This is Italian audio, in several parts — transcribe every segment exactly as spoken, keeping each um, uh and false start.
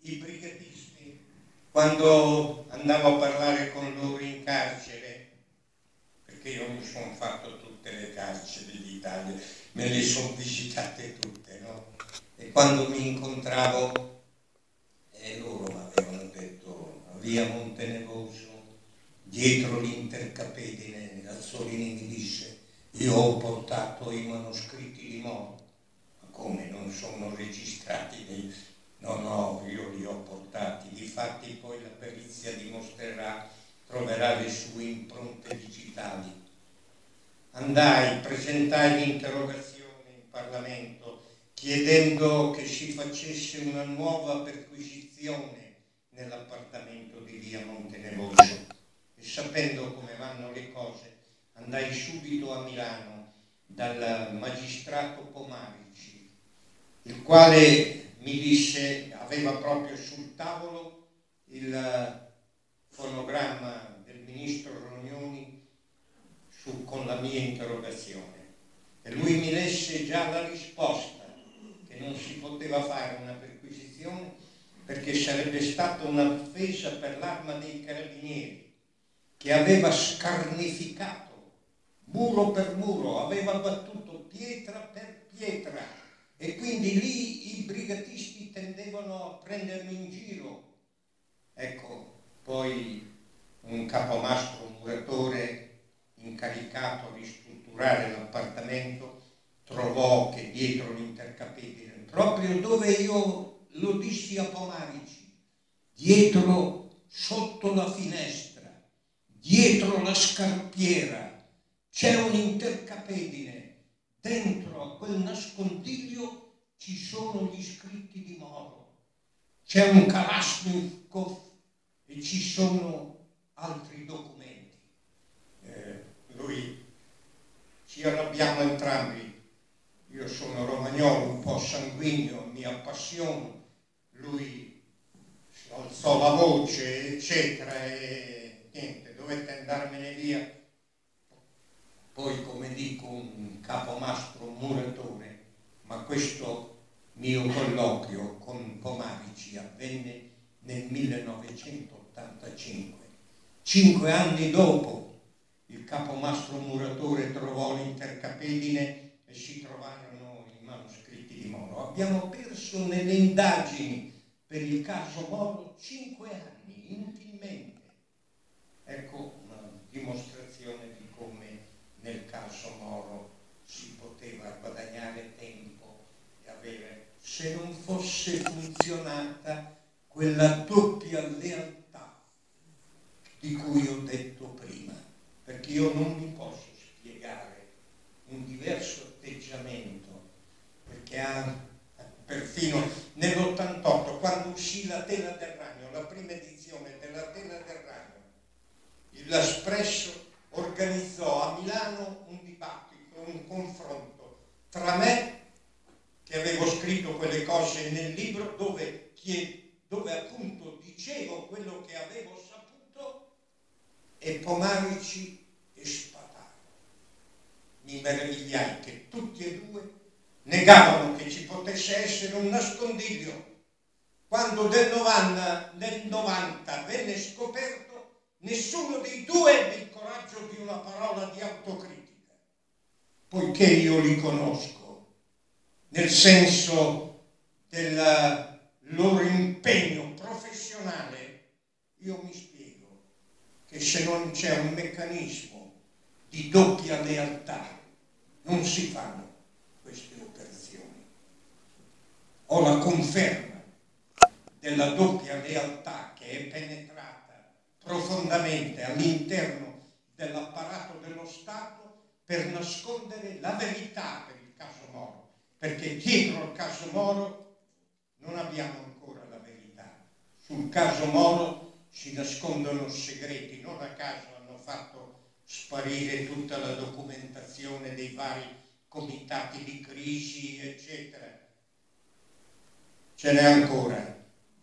i brigatisti, quando andavo a parlare con loro in carcere, perché io mi sono fatto tutte le carceri d'Italia, me le sono visitate tutte, no? E quando mi incontravo, e loro mi avevano detto, a via Montenevoso, dietro l'Intercapedine, Azzolini mi disse, io ho portato i manoscritti di Moro. Ma come, non sono registrati? Nei... No, no, io li ho portati. Difatti poi la perizia dimostrerà, troverà le sue impronte digitali. Andai, presentai l'interrogazione in Parlamento chiedendo che si facesse una nuova perquisizione nell'appartamento di via Montenevoso. E sapendo come vanno le cose, andai subito a Milano dal magistrato Pomarici, il quale mi disse, aveva proprio sul tavolo il fonogramma del ministro Rognoni su, con la mia interrogazione, e lui mi lesse già la risposta, che non si poteva fare una perquisizione perché sarebbe stata un'offesa per l'Arma dei Carabinieri, che aveva scarnificato muro per muro, aveva battuto pietra per pietra, e quindi lì i brigatisti tendevano a prendermi in giro. Ecco, poi un capomastro muratore incaricato di strutturare l'appartamento trovò che dietro l'Intercapedine, proprio dove io lo dissi a Pomarici, dietro, sotto la finestra, dietro la scarpiera, c'è un Intercapedine, dentro a quel nascondiglio ci sono gli scritti di Moro, c'è un Kalashnikov e ci sono altri documenti. Eh, lui, ci arrabbiamo entrambi, io sono romagnolo, un po' sanguigno, mi appassiono, lui alzò la voce, eccetera, e niente, dovette andarmene via. Poi, come dico, un capomastro muratore, ma questo mio colloquio con Pomarici avvenne nel millenovecentottantacinque. Cinque anni dopo, il capomastro muratore trovò l'Intercapedine e si trovarono i manoscritti di Moro. Abbiamo perso nelle indagini per il caso Moro cinque anni, inutilmente. Ecco una dimostrazione di come nel caso Moro si poteva guadagnare tempo e avere, se non fosse funzionata quella doppia lealtà di cui ho detto prima, perché io non mi posso spiegare un diverso atteggiamento, perché ha, perfino nell'ottantotto, quando uscì la Tela del Ragno, la prima edizione della Tela del Ragno, l'Espresso organizzò a Milano un dibattito, un confronto tra me, che avevo scritto quelle cose nel libro, dove, dove appunto dicevo quello che avevo saputo, e Pomarici e Spataro. Mi meravigliai che tutti e due negavano che ci potesse essere un nascondiglio. Quando del novanta, nel novanta venne scoperto, nessuno dei due ebbe il coraggio di una parola di autocritica, poiché io li conosco, nel senso del loro impegno professionale, io mi spiego che se non c'è un meccanismo di doppia lealtà non si fanno queste operazioni. Ho la conferma della doppia lealtà che è penetrata profondamente all'interno dell'apparato dello Stato per nascondere la verità per il caso Moro, perché dietro al caso Moro non abbiamo ancora la verità. Sul caso Moro si nascondono segreti, non a caso hanno fatto sparire tutta la documentazione dei vari comitati di crisi, eccetera. Ce n'è ancora.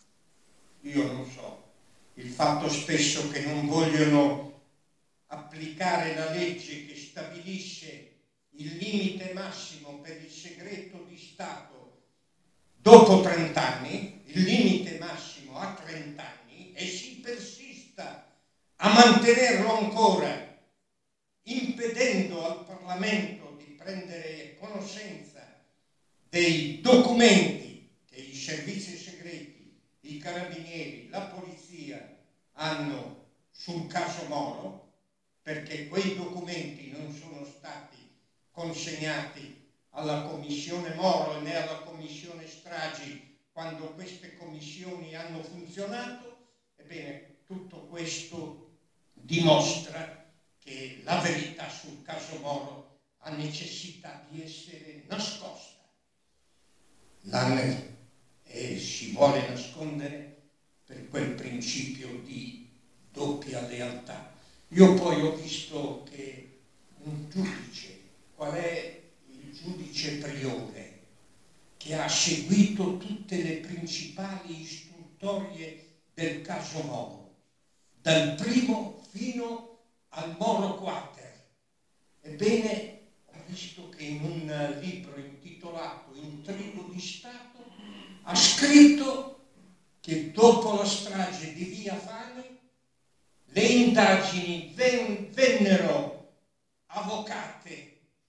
Io non so. Il fatto spesso che non vogliono applicare la legge che stabilisce il limite massimo per il segreto di Stato dopo trent'anni, il limite massimo benissimo a trenta anni e si persista a mantenerlo ancora, impedendo al Parlamento di prendere conoscenza dei documenti che i servizi segreti, i carabinieri, la polizia hanno sul caso Moro, perché quei documenti non sono stati consegnati alla Commissione Moro né alla Commissione Stragi quando queste commissioni hanno funzionato. Ebbene, tutto questo dimostra che la verità sul caso Moro ha necessità di essere nascosta. La, e si vuole nascondere per quel principio di doppia lealtà. Io poi ho visto che un giudice, qual è il giudice Priore, che ha seguito tutte le principali istruttorie del caso Moro, dal primo fino al Moro Quater. Ebbene, ho visto che in un libro intitolato Intrigo di Stato ha scritto che dopo la strage di Via Fani le indagini ven- vennero avvocate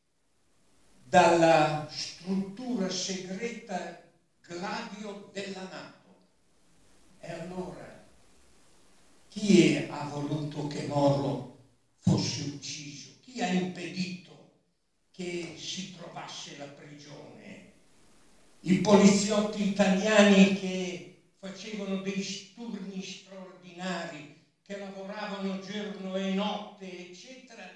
dalla struttura segreta Gladio della NATO. E allora chi ha voluto che Moro fosse ucciso? Chi ha impedito che si trovasse la prigione? I poliziotti italiani che facevano dei turni straordinari, che lavoravano giorno e notte, eccetera,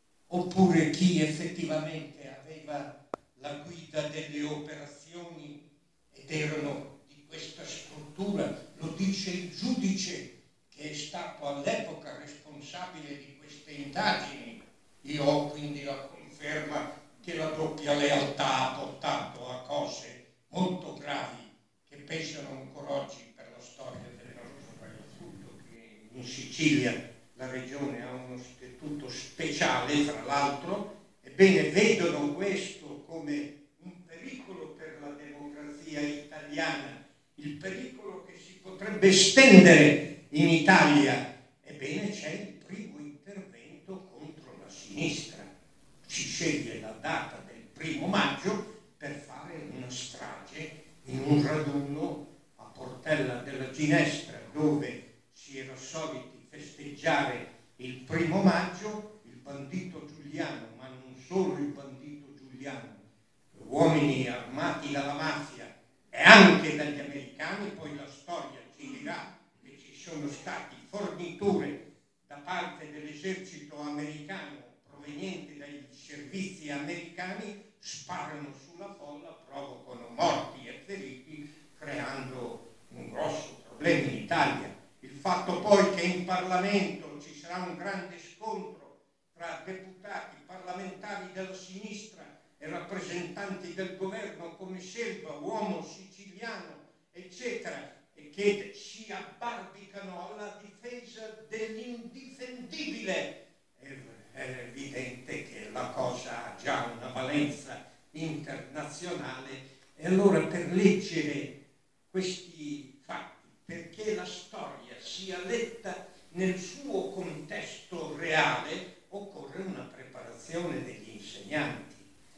oppure chi effettivamente aveva la guida delle operazioni ed erano di questa struttura? Lo dice il giudice che è stato all'epoca responsabile di queste indagini. Io ho quindi la conferma che la doppia lealtà ha portato a cose molto gravi che pesano ancora oggi per la storia del nostro paese, che in Sicilia la regione ha uno statuto speciale, fra l'altro. Ebbene, vedono questo come un pericolo per la democrazia italiana, il pericolo che si potrebbe estendere in Italia. Ebbene, c'è il primo intervento contro la sinistra. Si sceglie la data del primo maggio per fare una strage in un raduno a Portella della Ginestra, dove si era soliti festeggiare il primo maggio. Il bandito Giuliano, ma non solo il bandito Giuliano, uomini armati dalla mafia e anche dagli americani, poi la storia ci dirà che ci sono stati forniture da parte dell'esercito americano provenienti dai servizi americani, sparano sulla folla, provocano morti e feriti, creando un grosso problema in Italia. Il fatto poi che in Parlamento ci sarà un grande scontro tra deputati, parlamentari della sinistra e rappresentanti del governo come Selva, uomo siciliano, eccetera, e che si abbarbicano alla difesa dell'indifendibile. È, è evidente che la cosa ha già una valenza internazionale. E allora, per leggere questi fatti, perché la storia sia letta nel suo contesto reale, occorre una preparazione degli insegnanti.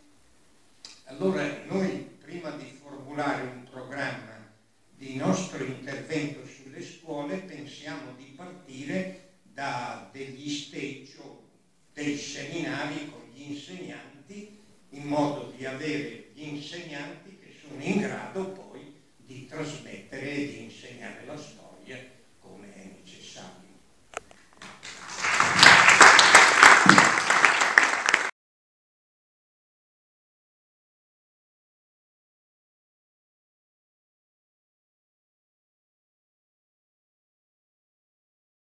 Allora noi, prima di formulare un programma di nostro intervento sulle scuole, pensiamo di partire da degli stage o dei seminari con gli insegnanti, in modo di avere gli insegnanti che sono in grado poi